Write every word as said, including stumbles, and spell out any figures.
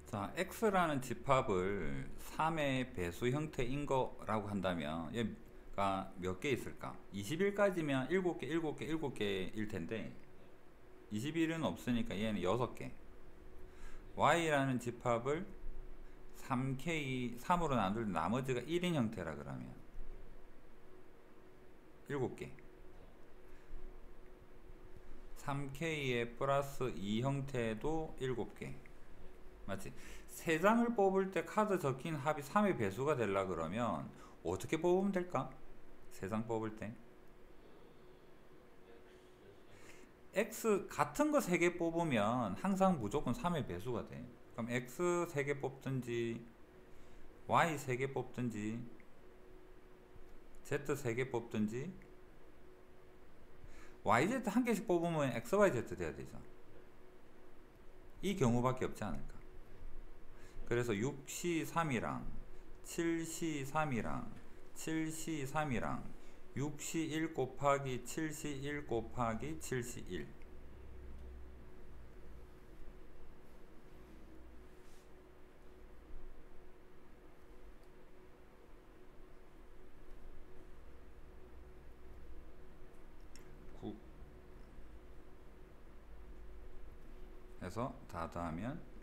자, x라는 집합을 삼의 배수 형태인 거라고 한다면 얘가 몇 개 있을까? 이십일까지면 일곱 개, 일곱 개, 일곱 개일 텐데 이십일은 없으니까 얘는 여섯 개. y라는 집합을 삼 케이, 삼으로 나눌 나머지가 일인 형태라 그러면 일곱 개. 삼 케이에 플러스 이 형태도 일곱 개. 맞지? 세 장을 뽑을 때 카드 적힌 합이 삼의 배수가 되려 그러면 어떻게 뽑으면 될까? 세 장 뽑을 때 x 같은 거 세 개 뽑으면 항상 무조건 삼의 배수가 돼. 그럼 x 세 개 뽑든지 y 세 개 뽑든지 z 세 개 뽑든지 yz 한 개씩 뽑으면 xyz 돼야 되죠. 이 경우밖에 없지 않을까? 그래서 육 씨 삼이랑 칠 씨 삼이랑 칠 씨 삼이랑 육 씨 일 곱하기 칠 씨 일 곱하기 칠 씨 일 해서 다 더하면